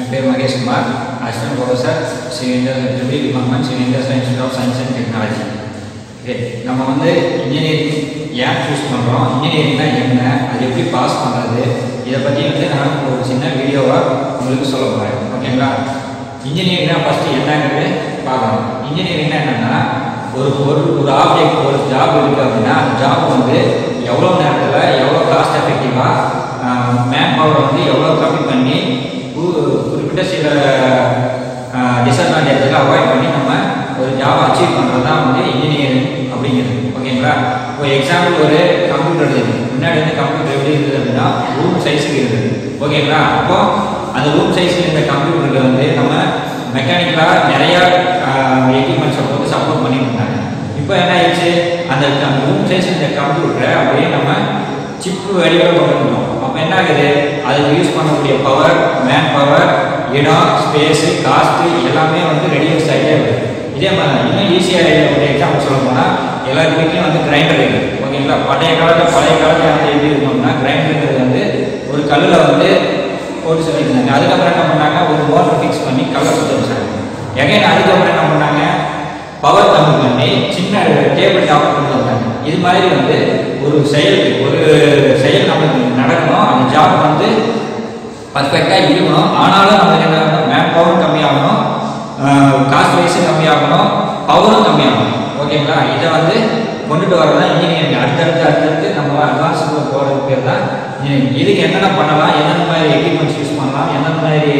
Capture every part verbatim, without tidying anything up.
பேர் Mahesh Kumar, assistant professor ஸ்ரீவேந்தர் triple department ஸ்ரீவேந்தர் institute of science and technology. Okay, நம்ம வந்து இன்ஜினியரிங் ஏன் சூஸ் பண்ணுறோம், இன்ஜினியரிங்னா என்ன, அது எப்படி பாஸ் பண்ணுறது, இதை பற்றி வந்து நான் ஒரு சின்ன வீடியோவாக உங்களுக்கு சொல்ல போகிறேன். ஓகேங்களா? இன்ஜினியரிங்னா ஃபஸ்ட்டு என்னங்கிறது பார்க்கணும். இன்ஜினியரிங்னா என்னென்னா ஒரு ஒரு ஒரு ஆப்ஜெக்ட் ஒரு ஜாப் இருக்குது அப்படின்னா அந்த ஜாப் வந்து எவ்வளோ நேரத்தில் எவ்வளோ காஸ்ட் எஃபெக்டிவாக மேன் பவர் வந்து எவ்வளோ கம்மி பண்ணி குறிப்பிட்ட சில டிஸ்அட்வான்டேஜில் அவாய்ட் பண்ணி நம்ம ஒரு ஜாப் அச்சீவ் பண்ணுறது தான் வந்து இன்ஜினியரிங் அப்படிங்கிறது. ஓகேங்களா? இப்போ எக்ஸாம்பிள் ஒரு கம்ப்யூட்டர் இருக்குது, முன்னாடி வந்து கம்ப்யூட்டர் எப்படி இருக்குது அப்படின்னா ரூம் சைஸுக்கு இருக்குது. ஓகேங்களா? அப்போ அந்த ரூம் சைஸில் இருந்த கம்ப்யூட்டருக்கு வந்து நம்ம மெக்கானிக்கலாக நிறையா எக்யூப்மெண்ட்ஸை போட்டு சப்போர்ட் பண்ணிட்டு இருந்தாங்க. இப்போ என்ன ஆயிடுச்சு, அந்த ரூம் சைஸ் இந்த கம்ப்யூட்டரை அப்படியே நம்ம சிப்பு வடிவில் கொண்டு வந்துட்டோம். அப்போ என்ன ஆகுது, அதுக்கு யூஸ் பண்ணக்கூடிய பவர், மேன் பவர், இடம், ஸ்பேஸு, காஸ்ட்டு எல்லாமே வந்து ரெடியூஸ் ஆகிட்டே இருக்குது. இதே மாதிரி இன்னும் ஈஸியாக ஒரு எக்ஸாம்பிள் சொல்ல போனால் எல்லார் வீட்லையும் வந்து கிரைண்டர் இருக்குது. ஓகேங்களா? பழைய காலத்தில் பழைய காலத்தில் வந்து எப்படி இருக்கணும்னா கிரைண்டருங்கிறது வந்து ஒரு கல்லில் வந்து போட்டு சொல்லியிருந்தாங்க. அதுக்கப்புறம் என்ன பண்ணாங்க, ஒரு மோட்டர் ஃபிக்ஸ் பண்ணி கல்லை சுத்த வச்சாங்க. எகைன் அதுக்கப்புறம் என்ன பண்ணாங்க, பவர் கம்மி பண்ணி சின்ன டேபிள் டாப் கொண்டு வந்தாங்க. இது மாதிரி வந்து ஒரு செயல் ஒரு செயல் நம்மளுக்கு நடக்கணும், அந்த ஜாப் வந்து பர்ஃபெக்டாக இருக்கணும். ஆனாலும் நம்மளுக்கு என்ன மேன் பவர் கம்மியாகணும், காஸ்ட் வைஸும் கம்மியாகணும், பவரும் கம்மியாகணும். ஓகேங்களா? இதை வந்து கொண்டுட்டு வரது தான் இன்ஜினியரிங். அடுத்தடுத்து அடுத்தடுத்து நம்ம அட்வான்ஸுக்கு போகிறது பேர் தான் இன்ஜினியரிங். இதுக்கு என்னென்ன பண்ணலாம், எந்தெந்த மாதிரி எக்யூப்மெண்ட்ஸ் யூஸ் பண்ணலாம், எந்தெந்த மாதிரி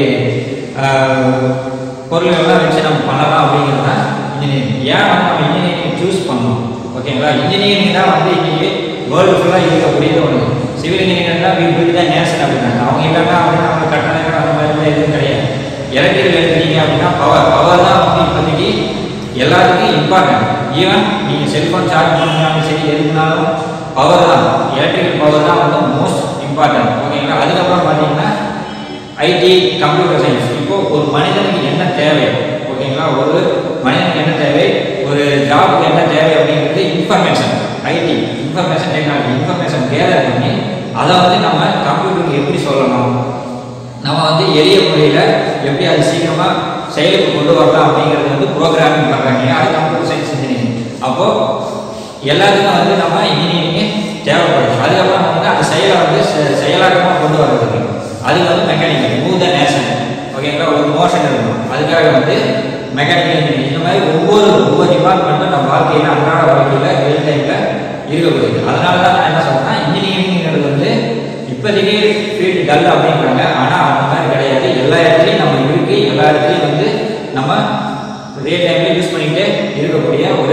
பொருள்கள்லாம் வச்சு நம்ம பண்ணலாம் அப்படிங்கிறது தான் இன்ஜினியரிங். ஏன் வந்து நம்ம இன்ஜினியரிங் சூஸ் பண்ணணும்? ஓகேங்களா? இன்ஜினியரிங் தான் வந்து இன்றைக்கி வேர்ல்டு ஃபுல்லாக இருக்கக்கூடியது ஒன்று. சிவில் இன்ஜினியரிங் தான் வீடு தான் நேஷன் அப்படின்னாங்க. அவங்க இல்லைன்னா அப்படின்னா அவங்க கட்டணங்கள் அந்த மாதிரிலாம் எதுவும் கிடையாது. எலக்ட்ரிக்கல் எடுத்துட்டீங்க அப்படின்னா பவர் பவர் தான் வந்து இப்போதைக்கு எல்லாத்துக்கும் இம்பார்ட்டன்ட். ஈவன் நீங்கள் செல்ஃபோன் சார்ஜ் பண்ணாலும் சரி எதுனாலும் பவர் தான், எலக்ட்ரிக்கல் பவர் தான் வந்து மோஸ்ட் இம்பார்ட்டன்ட். ஓகேங்களா? அதுக்கப்புறம் பார்த்தீங்கன்னா ஐடி, கம்ப்யூட்டர் சயின்ஸ். இப்போது ஒரு மனிதனுக்கு என்ன தேவை, ஓகேங்களா, ஒரு மனிதனுக்கு என்ன தேவை, ஒரு ஜாபுக்கு என்ன தேவை அப்படிங்கிறது information. IT information technology, information gather பண்ணி அதை வந்து நம்ம கம்ப்யூட்டருக்கு எப்படி சொல்லணும், நம்ம வந்து எளிய முறையில் எப்படி அது சீக்கிரமாக செயலுக்கு கொண்டு வரலாம் அப்படிங்கிறது வந்து ப்ரோக்ராமிங் பண்ணுறாங்க. அது கம்ப்யூட்டர் சயின்ஸ் இன்ஜினியரிங். அப்போது எல்லாத்துக்கும் வந்து நம்ம இன்ஜினியரிங்கு தேவைப்படுது. அதுக்கப்புறம் வந்து அந்த செயலை வந்து செயலாக்கமாக கொண்டு வர்றதுக்கு அதுக்கு வந்து மெக்கானிக்கல் மூவ் த நேஷன். ஓகேங்களா? ஒரு மோஷன் இருக்கணும், அதுக்காக வந்து மெக்கானிக்கல் இன்ஜினியரிங். இந்த மாதிரி ஒவ்வொரு ஒவ்வொரு டிபார்ட்மெண்ட்டும் நம்ம வாழ்க்கையில் அன்றாட வாழ்க்கையில் ரியல் டைமில் இருக்கக்கூடியது. அதனால தான் நான் என்ன சொல்கிறேன்னா இன்ஜினியரிங்கிறது வந்து இப்போதைக்கு ஃபீல்டு டல் அப்படிங்கிறாங்க. ஆனால் அந்த மாதிரி கிடையாது. எல்லா இடத்துலையும் நம்ம இருக்குது, எல்லா இடத்துலையும் வந்து நம்ம ரியல் டைமில் யூஸ் பண்ணிக்கிட்டே இருக்கக்கூடிய ஒரு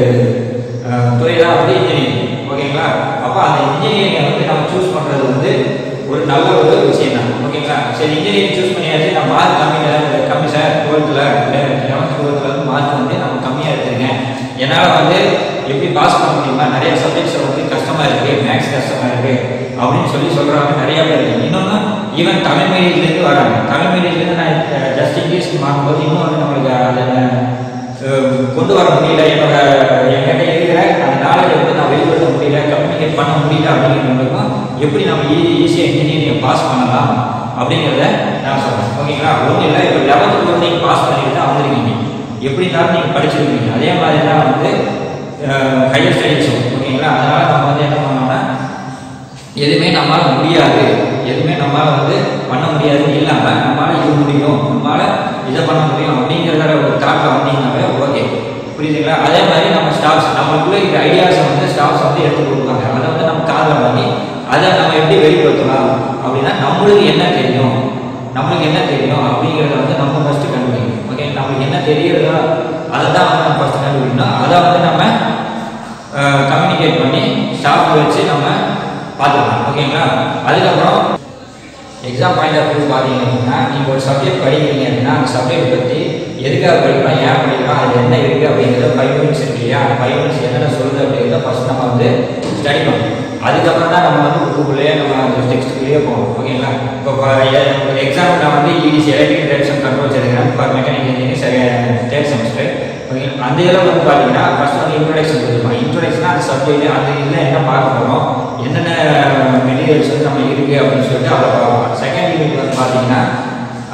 துறை தான் வந்து இன்ஜினியரிங். ஓகேங்களா? அப்போ அந்த இன்ஜினியரிங்கை வந்து நம்ம சூஸ் பண்ணுறது வந்து ஒரு நல்ல ஒரு விஷயம் தான். ஓகேங்களா? சரி, இன்ஜினியரிங் சூஸ் பண்ணியாச்சு, நான் மார்க் கம்மி கம்மி சார் டுவெல்த்தில் லெவன்த் டுவெல்த்தில் வந்து மார்க் வந்து நம்ம கம்மியாக எடுத்துருக்கேன், என்னால் வந்து எப்படி பாஸ் பண்ண முடியுமா, நிறைய சப்ஜெக்ட்ஸ் வந்து கஷ்டமாக இருக்குது, மேக்ஸ் கஷ்டமாக இருக்குது அப்படின்னு சொல்லி சொல்கிறாங்க நிறையா பேர். இன்னொன்று ஈவன் தமிழ் மீடியத்துலேருந்து வராங்க. தமிழ் மீடியத்துலேருந்து நான் ஜஸ்ட் இங்கிலீஷ்க்கு மாறும்போது இன்னும் வந்து நம்மளுக்கு அதை கொண்டு வர முடியல, என்னோட என்கிட்ட இருக்கிற அந்த நாலேஜை வந்து நான் வெளிப்படுத்த முடியல, கம்யூனிகேட் பண்ண முடியல அப்படிங்கிறவங்களுக்கும் எப்படி நம்ம ஈஸி ஈஸியாக இன்ஜினியரிங்கை பாஸ் பண்ணலாம் அப்படிங்கிறத நான் சொல்கிறேன். ஓகேங்களா? ஒன்றும் இல்லை, இப்போ லெவன்த்து கூட நீங்கள் பாஸ் பண்ணிட்டு தான் வந்திருக்கீங்க, எப்படி இருந்தாலும் நீங்கள் படிச்சிருக்கீங்க. அதே மாதிரி தான் வந்து ஹையர் ஸ்டடீஸும். ஓகேங்களா? அதனால் நம்ம வந்து என்ன பண்ணோம்னா எதுவுமே நம்மளால் முடியாது, எதுவுமே நம்மளால் வந்து பண்ண முடியாதுன்னு இல்லாமல் நம்மளால் இது முடியும், நம்மளால் இதை பண்ண முடியும் அப்படிங்கிறத ஒரு தாட்டில் வந்தீங்கன்னாவே ஓகே. புரியுதுங்களா? அதே மாதிரி நம்ம ஸ்டாஃப்ஸ் நம்மளுக்குள்ளே இந்த ஐடியாஸை வந்து ஸ்டாஃப்ஸ் வந்து எடுத்து கொடுப்பாங்க. அதை வந்து நம்ம காதில் வாங்கி அதை நம்ம எப்படி வெளிப்படுத்தலாம் அப்படின்னா நம்மளுக்கு என்ன தெரியும், நம்மளுக்கு என்ன தெரியும் அப்படிங்கிறத வந்து நம்ம ஃபஸ்ட்டு கண்டுபிடிக்கணும். ஓகே, நம்மளுக்கு என்ன தெரியுறதோ அதை தான் வந்து நம்ம ஃபஸ்ட்டு கண்டுபிடிக்கணும். அதை வந்து நம்ம கம்யூனிகேட் பண்ணி ஸ்டாஃப் வச்சு நம்ம பார்த்துக்கலாம். ஓகேங்களா? அதுக்கப்புறம் எக்ஸாம் பாயிண்ட் ஆஃப் வியூ பார்த்தீங்க அப்படின்னா நீங்கள் ஒரு சப்ஜெக்ட் படிக்கிறீங்க அப்படின்னா அந்த சப்ஜெக்ட் பற்றி எதுக்காக படிக்கலாம், ஏன் படிக்கலாம், அது என்ன இருக்குது அப்படிங்கிறத ஃபைவ் மினிட்ஸ் இருக்கு இல்லையா, அந்த ஃபைவ் மினிட்ஸ் என்னென்ன சொல்லுது அப்படிங்கிறத ஃபஸ்ட் நம்ம வந்து ஸ்டடி பண்ணணும். அதுக்கப்புறம் தான் நம்ம வந்து புக்குள்ளேயே நம்ம அந்த டெக்ஸ்ட்டுக்குள்ளேயே போகணும். ஓகேங்களா? இப்போ எக்ஸாம்பிள் நான் வந்து இடிசி எலக்ட்ரிக் டைரக்ஷன் கண்ட்ரோல்ஸ் எடுக்கிறேன் for mechanical engineering third semester. Okay, அந்த இதில் வந்து பார்த்தீங்கன்னா ஃபஸ்ட் வந்து இன்ட்ரோடக்ஷன் கொடுத்துருப்பாங்க. இன்ட்ரோடக்ஷனாக அந்த சப்ஜெக்ட் அந்த இதில் என்ன பார்க்க போகிறோம், என்னென்ன மெட்டீரியல்ஸ் வந்து நம்ம இருக்குது அப்படின்னு சொல்லிட்டு அதை பார்க்கலாம். செகண்ட் யூனிட் வந்து பார்த்தீங்கன்னா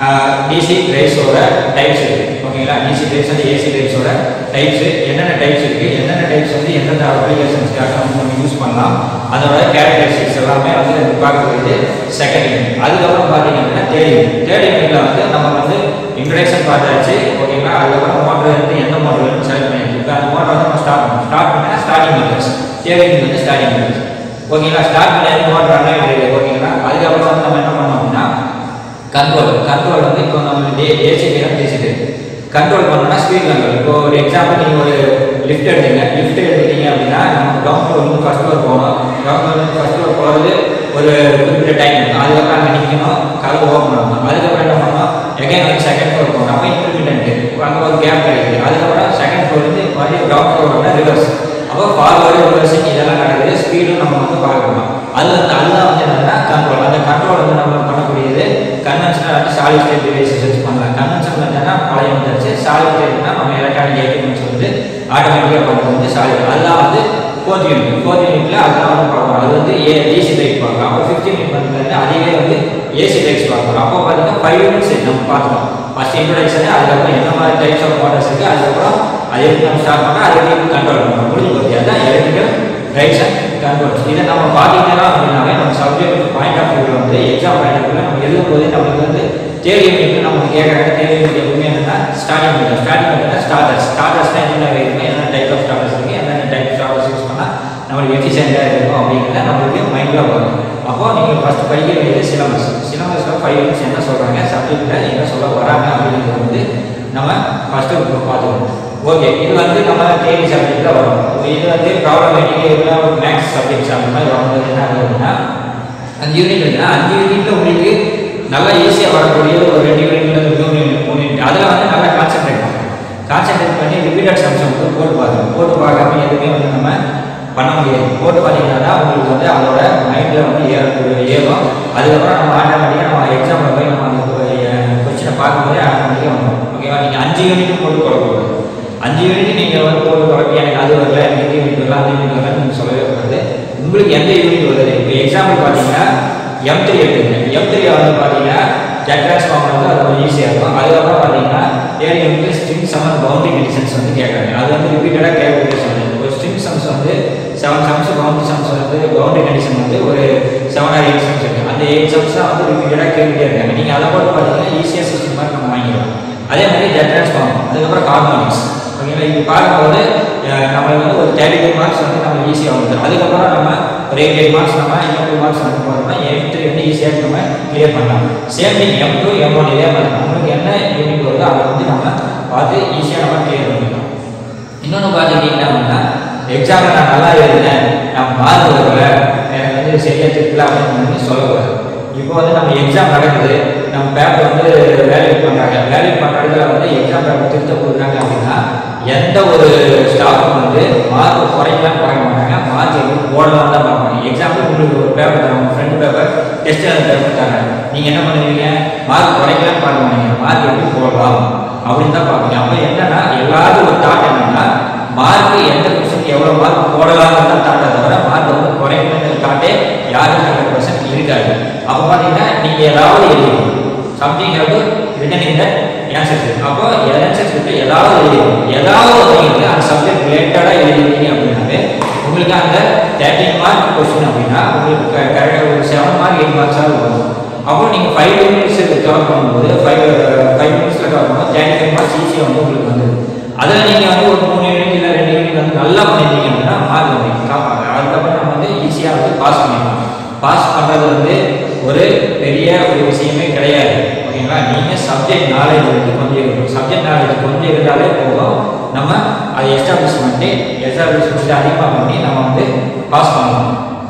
டிசி டிரைவ்ஸோட டைப்ஸ் இருக்குது ஓகேங்களா. டிசி டிரைவ்ஸ் வந்து ஏசி டிரைவ்ஸோட டைப்ஸ் என்னென்ன டைப்ஸ் இருக்குது, என்னென்ன டைப்ஸ் வந்து எந்தெந்த அப்ளிகேஷன்ஸ்க்காக வந்து நம்ம யூஸ் பண்ணலாம், அதோட கேரக்டரிஸ்டிக்ஸ் எல்லாமே வந்து பார்க்கறது செகண்ட் யூனிட். அதுக்கப்புறம் பார்த்தீங்கன்னா தேர்ட் யூனிட். தேர்ட் யூனிட்ல வந்து நம்ம வந்து இன்ட்ரடக்ஷன் பார்த்தாச்சு ஓகேங்களா. அதுக்கப்புறம் மோட்டர் வந்து எந்த மோட்டர் வந்து செலக்ட் பண்ணிட்டு இப்போ அந்த மோட்டர் வந்து நம்ம ஸ்டார்ட் பண்ணணும். ஸ்டார்ட் பண்ணால் ஸ்டார்டிங் மெத்தட்ஸ், தேர்ட் யூனிட் வந்து ஸ்டார்டிங் மெத்தட்ஸ் ஓகேங்களா. ஸ்டார்ட் பண்ணி மோட்டர் ரன் ஆகிடுது ஓகேங்களா. அதுக்கப்புறம் வந்து நம்ம என்ன பண்ணோம் அப்படின்னா கண்ட்ரோல். கண்ட்ரோல் வந்து இப்போ நம்ம ஏசி பேரும் பேசிட்டு கண்ட்ரோல் பண்ணோம்னா ஸ்பீட் கண்ட்ரோல். இப்போ ஒரு எக்ஸாம்பிள் நீங்கள் ஒரு லிஃப்ட் எடுத்துங்க, லிஃப்ட் எடுத்துட்டீங்க அப்படின்னா நம்ம கிரவுண்ட் ஃப்ளோர் வந்து ஃபர்ஸ்ட் ஃப்ளோர் போகணும். கிரவுண்ட் ஃப்ளோர் வந்து ஃபர்ஸ்ட் ஃப்ளோர் போகிறது ஒரு குறிப்பிட்ட டைம் இருக்கும். அதுக்கப்புறம் அங்கே நிற்கணும், கதவு ஓப்பன் பண்ணணும். அதுக்கப்புறம் என்ன பண்ணணும், எகைன் வந்து செகண்ட் ஃப்ளோர் போகணும். அப்போ இன்டர்மீடியன்ட் அங்கே ஒரு கேப் கிடைக்குது. அதுக்கப்புறம் செகண்ட் ஃப்ளோர் வந்து மறுபடியும் கிரவுண்ட் ஃப்ளோரோட ரிவர்ஸ். அப்போ ஃபார்வர்டு ரிவர்ஸிங் இதெல்லாம் நடக்குது. ஸ்பீடும் நம்ம வந்து பார்க்கணும். அது வந்து அதுதான் வந்து என்னன்னா கண்ட்ரோல். அந்த கண்ட்ரோல் வந்து நம்ம பண்ணக்கூடியது கன்வென்ஷனல் வந்து சாலிட் ஸ்டேட் டிவைசஸ் வச்சு பண்ணலாம். கன்வென்ஷனல் என்னன்னா பழைய வந்துச்சு, சாலிட் ஸ்டேட்னா நம்ம எலக்ட்ரானிக் எக்யூப்மெண்ட்ஸ் வந்து ஆட்டோமேட்டிக்காக பண்ணுறது வந்து சாலிட். அதுதான் வந்து ஃபோர்த் யூனிட். ஃபோர்த் யூனிட்ல அதுதான் வந்து பார்க்கணும். அது வந்து ஏ டிசி டைப் பார்க்கலாம். அப்போ ஃபிஃப்த் யூனிட் வந்து அதுவே வந்து ஏசி டைப்ஸ் பார்க்கணும். அப்போ பார்த்தீங்கன்னா ஃபைவ் யூனிட்ஸ் நம்ம பார்க்கலாம். ஃபர்ஸ்ட் இன்ட்ரோடக்ஷன், அதுக்கப்புறம் என்ன மாதிரி டைப்ஸ் ஆஃப் மோட்டர்ஸ் இருக்குது, அதுக்கப்புறம் அது எப்படி நம்ம ஸ்டார்ட் பண்ணால் அது எப்படி கண்ட்ரோல் பண்ணணும் முடிஞ்சு போச்சு. அதுதான் எலக்ட்ரிக்கல் ரைட்ஸ் அண்ட் கண்ட்ரோல்ஸ். இதை நம்ம பார்த்தீங்கன்னா அப்படின்னாவே நம்ம சப்ஜெக்ட் பாயிண்ட் ஆஃப் வியூவில் வந்து எக்ஸாம் பாயிண்ட் ஆஃப் வியூவில் நம்ம எழுதும் போது நம்மளுக்கு வந்து தேர்ட் யூனிட் நம்ம கேட்குறாங்க. தேர்ட் யூனிட் எப்பவுமே என்னன்னா ஸ்டார்டிங் பண்ணுறோம். ஸ்டார்டிங் பண்ணுறா ஸ்டார்டர்ஸ். ஸ்டார்டர்ஸ் தான் என்னென்ன இருக்குது, என்னென்ன டைப் ஆஃப் ஸ்டார்டர்ஸ் இருக்குது, என்னென்ன டைப் ஆஃப் ஸ்டார்டர்ஸ் யூஸ் பண்ணால் நம்மளுக்கு எஃபிஷியண்டாக இருக்கும் அப்படிங்கிறத நம்மளுக்கு மைண்டில் வரும். அப்போ நீங்கள் ஃபஸ்ட்டு படிக்க வேண்டியது சிலபஸ். சிலபஸில் ஃபைவ் யூனிட்ஸ் என்ன சொல்கிறாங்க, சப்ஜெக்டில் என்ன சொல்ல வராங்க அப்படிங்கிறது வந்து நம்ம ஃபஸ்ட்டு பார்த்துக்கணும். ஓகே, இது வந்து நம்ம தியரி சப்ஜெக்டில் வரும். இது வந்து ப்ராப்ளமேட்டிக் இதெல்லாம் ஒரு மேக்ஸ் சப்ஜெக்ட்ஸ் அந்த மாதிரி வரும்போது என்ன ஆகுதுன்னா அஞ்சு யூனிட் இருக்குன்னா அஞ்சு யூனிட்டில் உங்களுக்கு நல்லா ஈஸியாக வரக்கூடிய ஒரு ரெண்டு யூனிட்ல மூணு யூனிட் மூணு யூனிட் அதில் வந்து நல்லா கான்சென்ட்ரேட் பண்ணணும். கான்சென்ட்ரேட் பண்ணி ரிப்பீட்டட் சம்ஸ் வந்து போட்டு பார்க்கணும். போட்டு பார்க்காம எதுவுமே வந்து நம்ம பண்ண முடியாது. போட்டு பார்த்தீங்கன்னா தான் உங்களுக்கு வந்து அதோட மைண்டில் வந்து ஏறக்கூடிய ஏறும். அதுக்கப்புறம் நம்ம ஆட்டோமேட்டிக்காக நம்ம எக்ஸாமில் போய் நம்ம அந்த கொஸ்டினை பார்க்கும்போதே ஆட்டோமேட்டிக்காக வந்துடும். ஓகேவா. நீங்கள் அஞ்சு யூனிட்டும் போட்டு குழப்பக்கூடாது. அஞ்சு யூனிட் நீங்கள் வந்து போட்டு குழப்பி எனக்கு அது வரல, எனக்கு யூனிட் வரல, அந்த யூனிட் வரல நீங்கள் சொல்லவே கூடாது. உங்களுக்கு எந்த யூனிட் வருது, இப்போ எக்ஸாம்பிள் பார்த்தீங்கன்னா எம் த்ரீ எடுத்துங்க. எம் த்ரீ வந்து பார்த்தீங்கன்னா ஜெட் டிரான்ஸ்ஃபார்மர் வந்து அது கொஞ்சம் ஈஸியாக இருக்கும். அதுக்கப்புறம் பார்த்தீங்கன்னா ஏழு unit string sum and boundary conditions வந்து கேட்குறாங்க. அது வந்து ரிப்பீட்டடாக கேட்கக்கூடிய சொன்னது. இப்போ ஸ்ட்ரிங் சம்ஸ் வந்து செவன் சம்ஸ், பவுண்டரி சம்ஸ் வந்து பவுண்டரி கண்டிஷன் வந்து ஒரு செவன் ஆர் எயிட் சம்ஸ் இருக்குது. அந்த எயிட் சம்ஸ் தான் வந்து ரிப்பீட்டடாக கேட்டுகிட்டே இருக்காங்க. நீங்கள் அதை போட்டு பார்த்தீங்கன்னா ஈஸியாக சிக்ஸ்டின் மார்க் நம்ம வாங்கிடலாம். அதே மாதிரி ஜெட் டிரான்ஸ்ஃபார்மர், அதுக்கப்புறம் ஹார்மோனிக்ஸ் ஓகேங்களா. இது பார்க்கும்போது நம்மளுக்கு வந்து ஒரு தேர்ட்டி டூ மார்க்ஸ் வந்து நம்ம ஈஸியாக வந்துடும். அதுக்கப்புறம் நம்ம ஒரு எயிட் எயிட் மார்க்ஸ் நம்ம இன்னும் டூ மார்க்ஸ் வந்து போகிறோம்னா எம் த்ரீ வந்து ஈஸியாக நம்ம கிளியர் பண்ணலாம். Same thing M two M one இதே மாதிரி நம்மளுக்கு என்ன யூனிட் வருதோ அதை வந்து நம்ம பார்த்து ஈஸியாக நம்ம கிளியர் பண்ணிக்கலாம். இன்னொன்று பார்த்துக்கிட்டிங்கன்னா அப்படின்னா எக்ஸாமில் நான் நல்லா எழுதுனேன், நான் மார்க் வரல, எனக்கு வந்து சரியாக திருப்பல அப்படின்னு சொல்லக்கூடாது. இப்போ வந்து நம்ம எக்ஸாம் நடக்குது, நம்ம பேப்பர் வந்து வேல்யூட் பண்ணுறாங்க. வேல்யூட் பண்ணுறதுல வந்து எக்ஸாம் பேப்பர் திருத்த கொடுக்குறாங்க அப்படின்னா எந்த ஒரு ஸ்டாஃபும் வந்து மார்க் குறைக்கலாம் பார்க்க மாட்டாங்க, மார்க் எப்படி போடலாம் தான் பார்ப்பாங்க. எக்ஸாம்பிள் உங்களுக்கு ஒரு பேப்பர் தராங்க, உங்கள் ஃப்ரெண்டு பேப்பர் டெஸ்ட் பேப்பர் தராங்க. நீங்கள் என்ன பண்ணுவீங்க, மார்க் குறைக்கலாம் பார்க்க மாட்டீங்க, மார்க் எப்படி போடலாம் அப்படின்னு தான் பார்ப்பீங்க. அப்போ என்னன்னா எல்லாரும் ஒரு தாட் என்னன்னா மார்க் எந்த கொஸ்டின் எவ்வளோ மார்க் போடலாம்னு தான் தாட்டை தவிர மார்க் வந்து குறைக்கணுங்கிற தாட்டே யாரும் ஹண்ட்ரட் பர்சன்ட் இருக்காது. அப்போ பார்த்தீங்கன்னா நீங்கள் ஏதாவது எழுதணும், something have to written in that answer sheet. அப்போ ஆன்சர் ஷீட்டில் ஏதாவது எழுதணும், ஏதாவது நீங்கள் அந்த சப்ஜெக்ட் ரிலேட்டடாக எழுதிருக்கீங்க அப்படின்னாவே உங்களுக்கு அந்த தேர்ட்டின் மார்க் கொஸ்டின் அப்படின்னா உங்களுக்கு கரெக்டாக ஒரு செவன் மார்க் எயிட் மார்க்ஸாக வரும். அப்போ நீங்கள் ஃபைவ் மினிட்ஸ் கவர் பண்ணும்போது ஃபைவ் ஃபைவ் மினிட்ஸில் கவர் பண்ணும்போது தேர்ட்டி ஃபைவ் மார்க்ஸ் ஈஸியாக வந்து உங்களுக்கு வந்துடும். அதில் நீங்கள் வந்து ஒரு மூணு யூனிட் இல்லை ரெண்டு யூனிட் வந்து நல்லா பண்ணிட்டீங்க அப்படின்னா மார்க் வந்து காப்பாங்க. அதுக்கப்புறம் நம்ம வந்து ஈஸியாக வந்து பாஸ் பண்ணிடலாம். பாஸ் பண்ணுறது வந்து ஒரு பெரிய ஒரு விஷயமே கிடையாது ஓகேங்களா. நீங்கள் சப்ஜெக்ட் நாலேஜ் வந்து கொஞ்சம் இருக்கும், சப்ஜெக்ட் நாலேஜ் கொஞ்சம் இருந்தாலே போதும், நம்ம அதை எஸ்டாப்ளிஷ் பண்ணி எஸ்டாப்ளிஷ் பண்ணிட்டு அதிகமாக பண்ணி நம்ம வந்து பாஸ் பண்ணலாம்.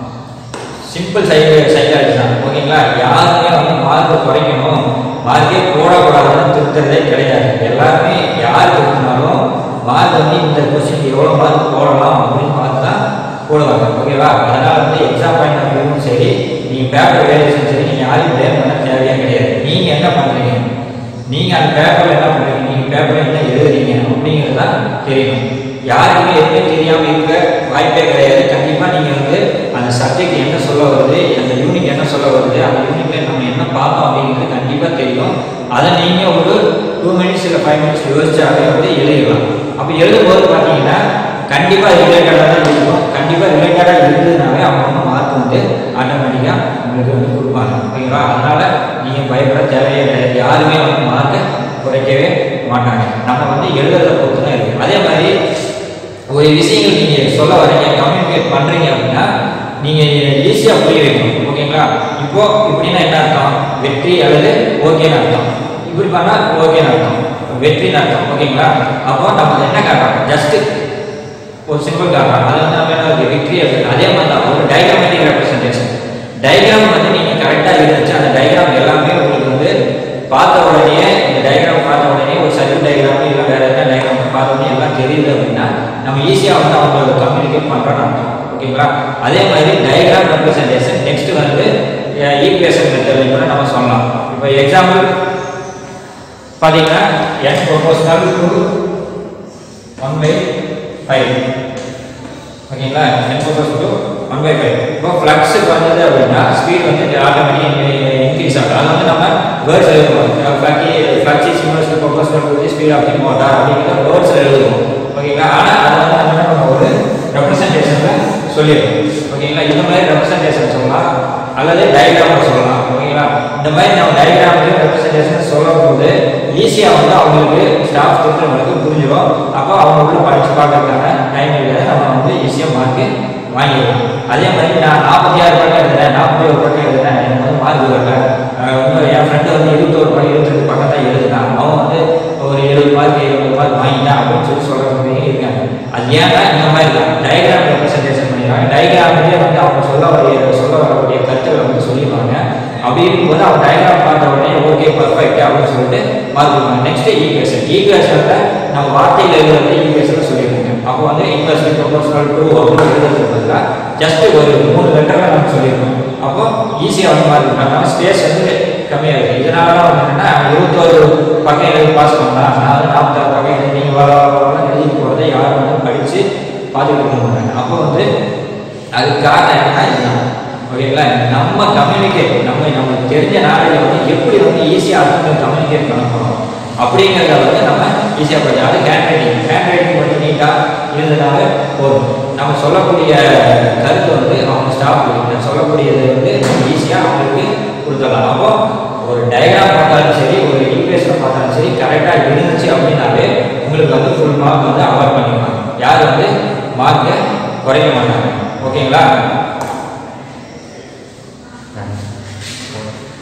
சிம்பிள் சை சைக்காலஜி தான் ஓகேங்களா. யாருமே வந்து மார்க்கை குறைக்கணும், மார்க்கே போடக்கூடாதுன்னு திருத்துறதே கிடையாது. எல்லாருமே யார் திருத்தினாலும் மார்க் வந்து இந்த கொஸ்டின் எவ்வளோ மார்க் போடலாம் அப்படின்னு பார்த்து தான் போடுவாங்க ஓகேவா. அதனால் வந்து எக்ஸாம் பாயிண்ட் ஆஃப் வியூவும் சரி, நீங்கள் பேப்பர் வேரியேஷன் சரி, நீங்கள் யாரையும் பிளேம் பண்ண தேவையே கிடையாது. நீங்கள் என்ன பண்ணுறீங்க, நீங்கள் அந்த பேப்பரில் என்ன பண்ணுறீங்க, நீங்கள் பேப்பரில் என்ன எழுதுறீங்க அப்படிங்கிறது தான் தெரியணும். யாருக்குமே எதுவுமே தெரியாமல் இருக்க வாய்ப்பே கிடையாது. கண்டிப்பாக நீங்கள் வந்து அந்த சப்ஜெக்ட் என்ன சொல்ல வருது, அந்த யூனிட் என்ன சொல்ல வருது, அந்த யூனிட்ல நம்ம என்ன பார்த்தோம் அப்படிங்கிறது கண்டிப்பாக கண்டிப்பாக தெரியும். அதை நீங்கள் ஒரு டூ மினிட்ஸ் இல்லை ஃபைவ் மினிட்ஸ் யோசிச்சாலே வந்து எழுதலாம். அப்போ எழுதும்போது பார்த்தீங்கன்னா கண்டிப்பாக ரிலேட்டடாக தான் இருக்கும். கண்டிப்பாக ரிலேட்டடாக இருந்ததுனாலே அவங்க வந்து மார்க் வந்து ஆட்டோமேட்டிக்காக உங்களுக்கு வந்து கொடுப்பாங்க. ஓகேங்களா? அதனால் நீங்கள் பயப்பட தேவையே கிடையாது. யாருமே வந்து மார்க்கை குறைக்கவே மாட்டாங்க. நம்ம வந்து எழுதுறத பொறுத்து தான் இருக்குது. அதே மாதிரி ஒரு விஷயங்கள் நீங்கள் சொல்ல வரீங்க, கம்யூனிகேட் பண்ணுறீங்க அப்படின்னா நீங்கள் ஈஸியாக புரிய வைக்கணும். ஓகேங்களா? இப்போது இப்படின்னா என்ன அர்த்தம்? வெற்றி அல்லது ஓகேன்னு அர்த்தம். இப்படி பண்ணால் ஓகேன்னு அர்த்தம், வெற்றின்னு அர்த்தம். ஓகேங்களா? அப்போ நம்ம என்ன காட்டுறோம்? ஜஸ்ட்டு ஒரு சிம்பிள் காட்டுறோம். அது வந்து நம்ம என்ன இருக்குது? வெற்றி அப்படின்னு. அதே மாதிரி தான் ஒரு டயக்ராமேட்டிக் ரெப்ரசன்டேஷன். டயக்ராம் வந்து நீங்கள் கரெக்டாக இருந்துச்சு. அந்த டயக்ராம் எல்லாமே உங்களுக்கு வந்து பார்த்த உடனே, இந்த டயக்ராம் பார்த்த உடனே ஒரு சர்க்கிள் டயக்ராம் இல்லை வேறு எதாவது டயக்ராம் பார்த்த உடனே எல்லாம் தெரியுது அப்படின்னா நம்ம ஈஸியாக வந்து அவங்களோட கம்யூனிகேட் பண்ணுறோன்னு அர்த்தம். ஓகேங்களா? அதே மாதிரி டயக்ராம் ரெப்ரசன்டேஷன் நெக்ஸ்ட் வந்து ஈக்குவேஷன் மெத்தட் கூட நம்ம சொல்லலாம். இப்போ எக்ஸாம்பிள் பார்த்தீங்கன்னா n proportional to one by five. ஓகேங்களா? n proportional to one by five. இப்போ ஃப்ளக்ஸ் வந்தது அப்படின்னா ஸ்பீட் வந்து ஆட்டோமேட்டிக்காக இன்க்ரீஸ் ஆகும். அது வந்து நம்ம வேர்ட்ஸ் எழுதுவோம். Flux is equals to proportional to the speed of the motor அப்படிங்கிற வேர்ட்ஸ் எழுதுவோம். ஓகேங்களா? ஆனால் அதை வந்து நம்ம என்ன பண்ணுவோம்? ஒரு ரெப்ரசன்டேஷனில் சொல்லிடுவோம். ஓகேங்களா? இந்த மாதிரி ரெப்ரசன்டேஷன் சொல்லலாம் அல்லது டயக்ராம் சொல்லலாம். ஓகேங்களா? இந்த மாதிரி நம்ம டயக்ராம் ரெப்ரசன்டேஷன் சொல்லும் போது ஈஸியாக வந்து அவங்களுக்கு ஸ்டாஃப் இருக்கிறவங்களுக்கு புரிஞ்சிடும். அப்போ அவங்க உள்ள படித்து பார்க்கறதுக்கான டைம் இல்லை, நம்ம வந்து ஈஸியாக மார்க்கு வாங்கிடுவோம். அதே மாதிரி நான் நாற்பத்தி ஆறு பக்கம் எழுதுறேன், நாற்பத்தி ஒரு பக்கம் எழுதுறேன், எனக்கு வந்து மார்க் வரல. இன்னும் என் ஃப்ரெண்டு வந்து இருபத்தோரு பக்கம் இருபத்தெட்டு பக்கம் தான் எழுதுனான், அவன் வந்து ஒரு எழுபது மார்க் எழுபது மார்க் வாங்கிட்டான் அப்படின்னு சொல்லி சொல்கிறவங்க இருக்காங்க. அது ஏன்னா இந்த மாதிரி தான் டயக்ராம் ரெப்ரசன்டேஷன் பண்ணிடுறாங்க. டயக்ராம்லேயே வந்து அவங்க சொல்ல வர சொல்ல வரக்கூடிய கருத்துக்களை வந்து சொல்லிடுவாங்க. அப்படி இருக்கும்போது அவங்க டயக்ராம் பார்த்த உடனே ஓகே பர்ஃபெக்ட் அப்படின்னு சொல்லிட்டு மார்க் கொடுப்பாங்க. Next equation. ஈக்குவேஷனில் நம்ம வார்த்தையில் எழுதுறது ஈக்குவேஷன் சொல்லிடுவாங்க. அப்போ வந்து ஈக்குவேஷன் ப்ரொபோஷனல் டு அப்படின்னு எழுதுறதுக்கு பதிலாக ஜஸ்ட் ஒரு மூணு லெட்டரில் நம்ம சொல்லியிருக்கோம். அப்போ ஈஸியாக வந்து மார்க் கொடுப்பாங்க. ஸ்பேஸ் வந்து கம்மியாக இருக்குது. இதனால தான் வந்து என்னென்னா இருபத்தோரு பக்கம் எழுதி பாஸ் பண்ணலாம். நான் வந்து நாற்பத்தாறு பக்கம் எழுதி நீங்கள் வர வரலாம் எழுதிட்டு போகிறத யாரும் வந்து படித்து பார்த்துக்கிட்டு போகிறாங்க. அப்போ வந்து அதுக்கு காரணம் என்னன்னா இதுதான். ஓகேங்களா? நம்ம கம்யூனிகேட் நம்ம நம்மளுக்கு தெரிஞ்ச நாளையில் வந்து எப்படி வந்து ஈஸியாக அடுத்தவங்க கம்யூனிகேட் பண்ண போகிறோம் அப்படிங்கிறத வந்து நம்ம ஈஸியாக படிச்சோம். அது ஹேண்ட் ரைட்டிங். ஹேண்ட் ரைட்டிங் வந்து நீட்டாக இருந்ததுனால போதும். நம்ம சொல்லக்கூடிய கருத்து வந்து அவங்க ஸ்டாஃப் சொல்லக்கூடியது வந்து ஈஸியாக அவங்களுக்கு கொடுத்துடலாம். அப்போ ஒரு டயக்ராம் பார்த்தாலும் சரி, ஒரு ஈக்குவேஷன் பார்த்தாலும் சரி, கரெக்டாக இருந்துச்சு அப்படின்னாலே உங்களுக்கு வந்து ஃபுல் மார்க் வந்து அவாய்ட் பண்ணிக்கலாம். யார் வந்து மார்க்கை குறைக்க மாட்டாங்க. ஓகேங்களா?